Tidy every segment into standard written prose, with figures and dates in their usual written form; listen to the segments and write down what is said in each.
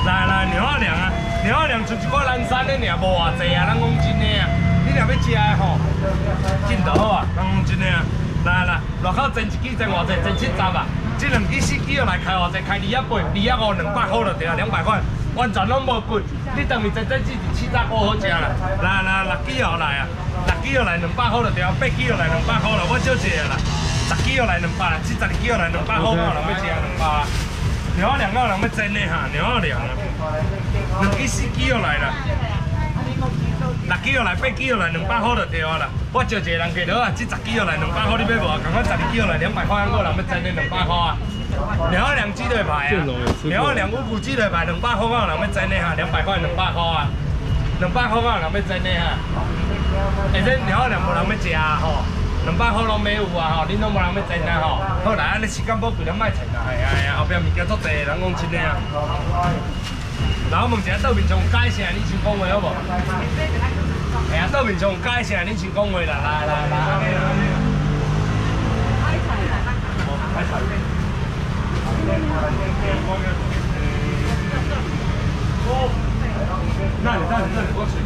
来，牛仔凉啊，牛仔凉就一块蓝山的尔，无偌济啊，咱讲真的啊，你若要食的吼，紧就好啊，咱讲真的啊。来，外口蒸一支蒸偌济，蒸70啊，这2支4支要来开偌济，开208、250、200块就对啊，200块，完全拢无贵。你当面蒸只7早锅好食啦。来，6支要来啊，6支要来200块就对啊，8支要来200块啦，我少一个啦。10支要来200啦，12支要来200块，有人要食200啊。牛仔凉有人要蒸的哈，牛仔凉啊，2支4支要来啦。6支要来，8支要来200块就对啊啦。我招一个人过落啊，这10支要来200块，你买无啊？共款12支要来200块，还有人要蒸的200块啊。牛仔凉鸡腿排啊，牛仔凉五谷鸡腿排200块，有人要蒸的哈，200块200块啊，200块有人要蒸的哈。下这牛仔凉无人要食啊吼，200块拢没有啊吼，恁拢无人要蒸啊吼。好来，安尼时间宝贵，咱莫趁啊，系啊，后壁物件足济，人讲真的啊。然后问一下，桌面上改啥？你先讲话好无？哎呀，桌面上改啥？你先讲话啦，来。开菜。那里，我请。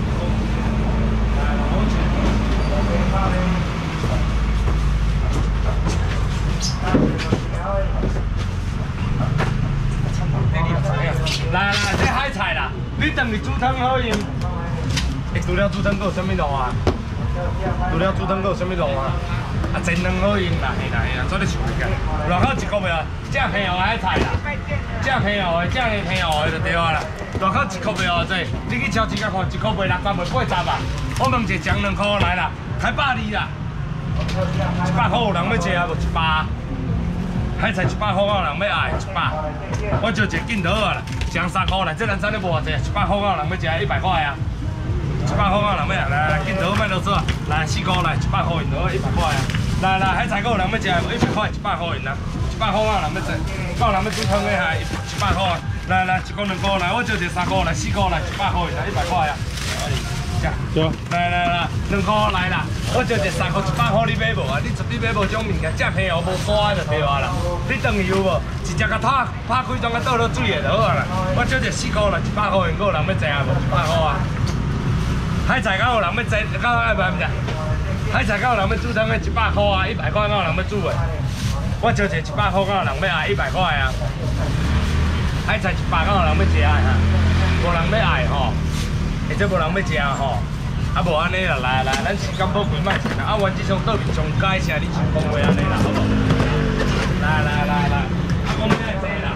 来，这海菜啦，你当是煮汤好用。除了煮汤，还有啥物路啊？除了煮汤，还有啥物路啊？啊，蒸卵好用啦，嘿啦，做咧想起来。外口1个月啊，正平湖海菜啦，正平湖的就对啊啦。外口1个月偌济，你去超市甲看，1个卖60卖80啊。我问一下，2块来啦，开120啦。100块有人要吃啊，无100。海菜100块有人要爱100。我招一个紧就好啊啦，上3块啦，这蓝山你无偌济，100块有人要吃100块啊。100块有人要来，紧就好，莫啰嗦啊。来4块来，100块银就好100块啊。来，海菜有人要吃100块100块银啦，100块有人要吃，有人要煮汤的哈，100块啊。来1块2块来，我招一个3块来4块来100块银啦，100块啊。对。来，2块来啦！我招一个3块100块，你买无啊？你绝对买无种物件，正平湖无沙就对啊啦。你等于有无？直接甲拍开装甲倒落水的就好啊啦。我招一个4块来100块银，有人要吃啊无？100块啊！海菜敢有人要蒸？敢爱买毋是？海菜敢有人要煮汤的100块啊，100块敢有人要煮的？我招一个100块，敢有人要爱100块啊？海菜100敢有人要吃的哈？无人要爱吼。或者无人要食吼，啊无安尼啦，来，咱时间宝贵莫钱啦，啊原则上桌面上改啥，你先讲话安尼啦，好无？来，啊讲咩这啦？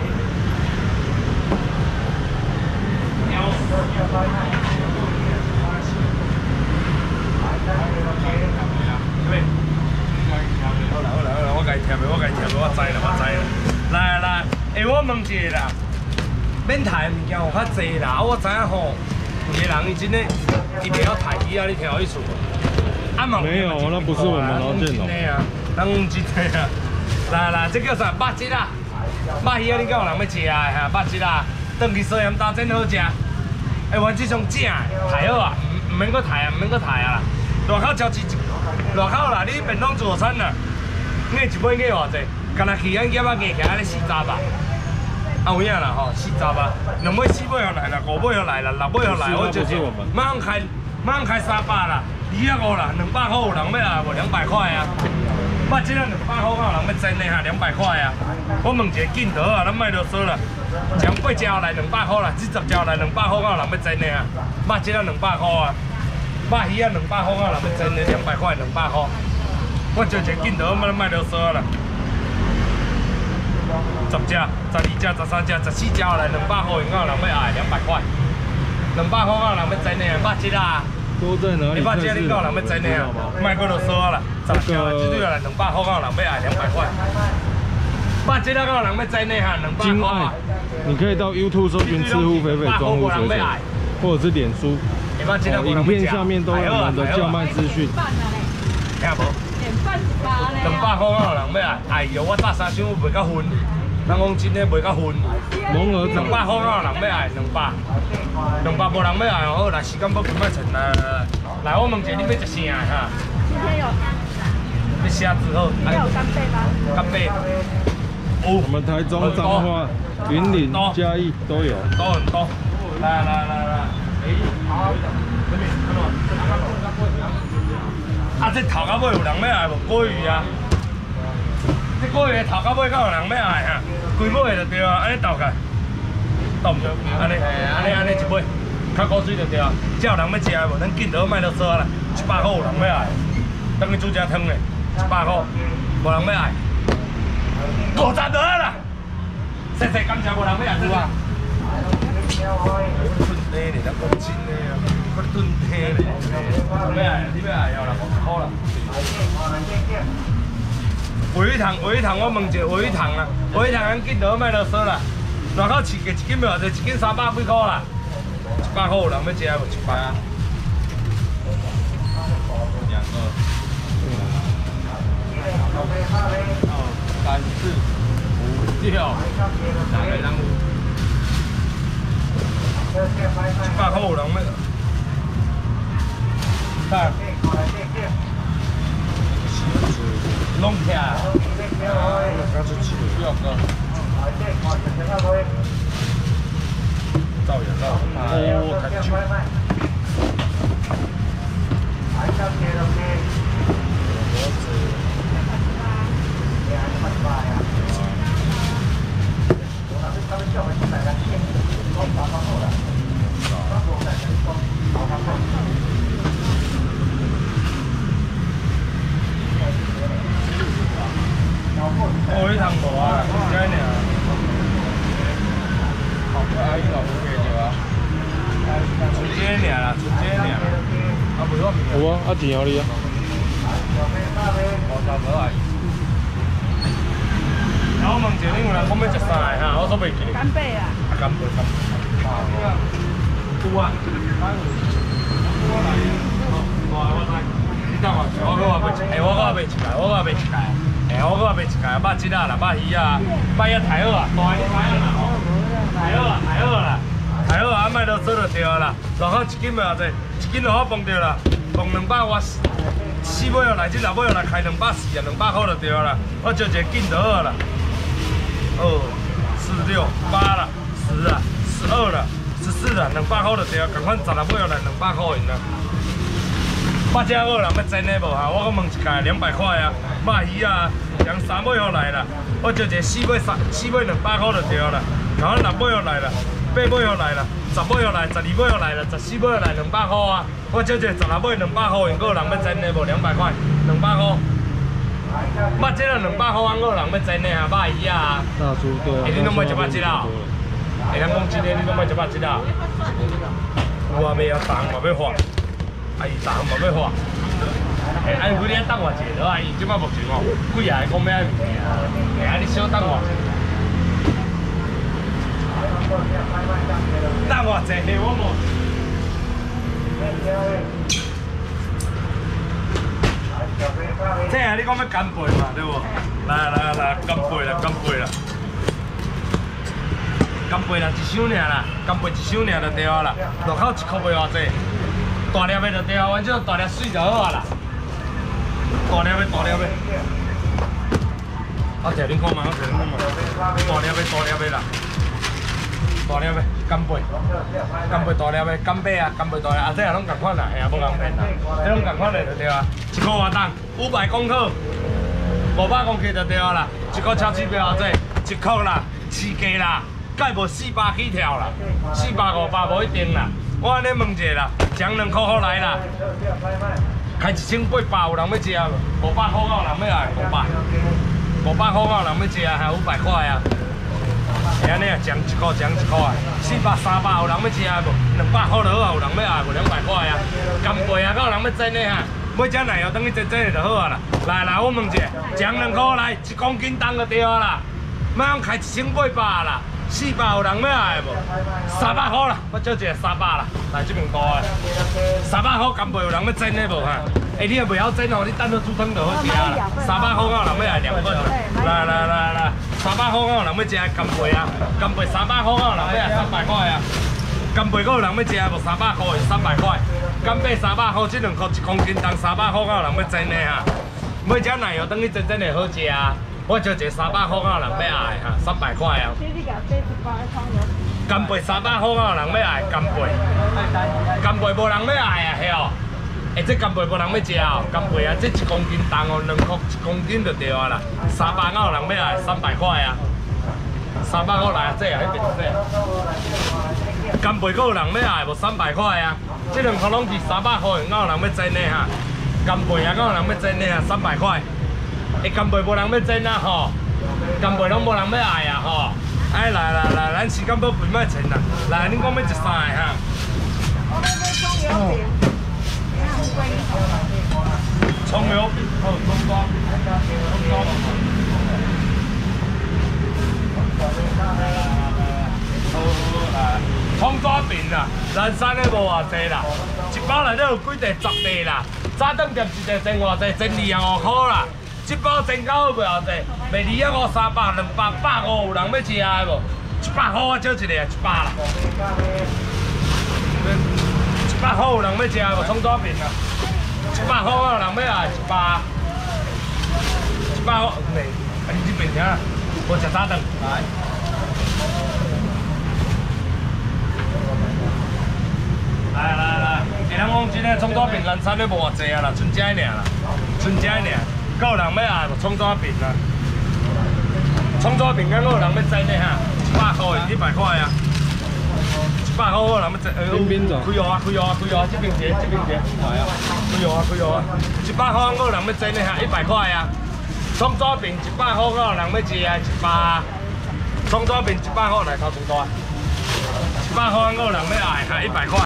好啦，我家贴的，我知啦。来，我问一下啦，免抬的物件有较济啦，啊我知影吼。有个人伊真诶，伊袂晓抬鱼啊，你听有意思无？没有，那不是我们劳健哦。咱讲真诶啊，来，这叫啥？肉质啊，肉鱼啊，你敢有人要食啊？哈，肉质啊，当去烧盐打煎好食。原则上正抬好啊，唔免搁抬啊，啦。外口超市，外口啦，你便当自助餐啦，硬一尾硬偌济？干那鱼眼叶啊，硬起来咧40吧。啊有影啦吼，40啊，2尾4尾又来啦，5尾又来啦，6尾又来，我就是马上开300啦，250啦，200块有人要啊无？200块啊，肉质啊200块有人要蒸的哈，200块啊。我问一个紧倒啊，咱莫啰嗦啦，将8只来200块啦，10只来200块有人要蒸的啊，肉质啊200块啊，肉鱼啊200块有人要蒸的，200块200块。我招一个紧倒，莫啰嗦啦。10只、12只、13只、14只来200块，有人要爱200块，200块有人要蒸的啊，肉质啊。 多在哪里？ 肉质你有人要蒸的啊，莫搁啰嗦啦，10只绝对来200块，有人要爱200块。肉质啊，有人要蒸的哈，200块。 你可以到 YouTube 搜寻“吃乎肥肥装乎水水”，或者是脸书，影片下面都有我们的叫卖资讯。 听无？200块有人要爱，哎呦，我搭3箱卖到昏。咱讲真诶，卖到昏。 龙儿 200块有人要爱，200无人要爱好，来时间要几摆剩来，我问一下，你要食啥哈？ 今天有要虾子好。 今天有干贝吗？ 干贝。 我们台中、彰化、云林、嘉义都有。 多很多。来。啊，这头到尾有人要爱无？鲑鱼啊！这鲑鱼头到尾敢有人要爱啊？规尾就对啊，安尼倒开，倒唔对，安尼一尾，较古水就对啊。只有人要食的无？咱紧倒卖到少啦，100块有人要爱，等于煮只汤的，100块，无人要爱，50就好啦。谢谢感谢无人要爱，是吧？炖底嘞，咱讲真的啊，搁炖底嘞，你要爱要啦，50块啦。鲔鱼汤，我问一下，鲔鱼汤啊，鲔鱼汤咱紧倒卖到少啦，外口市价一斤要偌济？一斤300几块啦，100块有人要食无？100啊。2个。3、4、5、6，哪个人？100块有人要？看。弄起来。刚是吃6个。造也造，哦，太久。我一趟无啊，这尔。好，阿姨老婆给你啊。出这尔啦，出这尔。啊，袂我。 有啊，啊钱互你啊。 50块阿姨。然后问一下，恁有人讲要食啥个哈？我都袂记得。 干贝啊。 啊，干贝。有啊。我知。你等我，我袂一个，我袂一个，我袂一个。我搁卖一家肉蜇仔啦，肉鱼啊，肉仔太好啊，大个太好啦，太好啦，啊卖到少就对啦，然后1斤要偌济，1斤就好放着啦，放200我4尾来，这6尾来开240啊，200块就对啦，我招一个紧就好啦。2、4、6、8啦，10啦，12啦，14啦，200块就对啊，共款16尾来200块银啦。肉仔有人要蒸的无哈？我搁问一家200块啊，肉鱼啊，两3尾好来啦。我招一个4尾200块就对啦。然后6尾好来啦，8尾好来啦，10尾好来，12尾好来啦，14尾好来200块啊。我招一个16尾200块，因搁有人要蒸的无？200块，200块。肉仔了200块，还有人要蒸的啊，肉鱼啊。 大猪对啊。 你拢买100只啊？会当讲真的，你拢买100只啊？有啊，袂啊，重嘛要换。阿姨重嘛要换，阿姨你等我一下，阿姨即摆目前哦，几下讲要爱物件，阿你小等我一下。等我一下，我无。这下你讲要干贝嘛，对无？来，干贝啦。干贝啦，一箱尔啦，干贝一箱尔就对啊啦，路口1块袂偌济。大粒的就对啊，反正大粒水就好啊啦。大粒的。我摕恁看嘛，大粒的啦。大粒的干贝大粒的干贝啊，干贝大粒啊，这也拢共款啦，嘿啊，无共骗啦，这拢共款的就对啊。1块外重，500公克，500公克就对啊啦。1块超市标偌济，1块啦，4价啦，介无400起跳啦，400、500无一定啦。我安尼问一下啦，将2块好来啦，开1800有人要食无？500块有人要爱，500块有人要食，还有500块啊。是安尼啊，将1块啊，400、300有人要食无？200块就好啊，有人要爱无？200块啊，干贝啊，敢有人要蒸的哈？要食奶油等去蒸就好啊啦。来，我问一下，将2块来，1公斤重就对啊啦，莫讲开1800啦。400有人要爱无？300块啦，我招一个300啦，来这边大个，300块干贝有人要蒸的无哈？你若袂晓蒸哦，你等下煮汤就好食啦。300块有人要爱2份啦，来，300块有人要食干贝啊，干贝300块有人要爱300块啊，干贝有人要食无？300块300块，干贝300块，这2块1公斤重，300块有人要蒸的哈？要食奶油等去蒸就好食啊。 我招一个300块，敢有人要爱哈？300块啊。干贝300块，敢有人要爱？干贝，干贝无人要爱啊，嘿哦。这干贝无人要食哦，干贝啊，这1公斤重哦，2块1公斤就对啊啦。300敢有人要爱？300块啊。300块来啊，这啊，迄边这。干贝阁有人要爱无？300块啊。这2块拢是300块，敢有人要整的哈？干贝啊，敢有人要整的啊？300块。干贝无人要整啊吼，干贝拢无人要爱啊吼。哎，来，咱时间要肥莫钱啦。来，恁讲要13个哈？葱油饼，好，葱抓，葱抓饼啦，南山的无偌济啦，一包内底有几块10块啦，早顿店一块真偌济，12.5块啦。这包真够好袂偌济，卖250、300、200、150有人要食的无？100块我少一个，100啦。100块有人要食的无？葱抓饼啊，100块有人要爱100。100块，没，你这边听啦，我食早顿来。来，咱讲真诶，葱抓饼南山咧无偌济啊啦，剩这尔啦，剩这尔。够有人要爱无？葱抓饼啊！葱抓饼敢有人要整的哈？100块，100块啊！100块有人要整， 边走？ 开哦，这边接，来啊！开哦！100块有人要整的哈？100块啊！葱抓饼100块有人要食啊？100。葱抓饼100块来头前大，100块有人要爱哈？100块。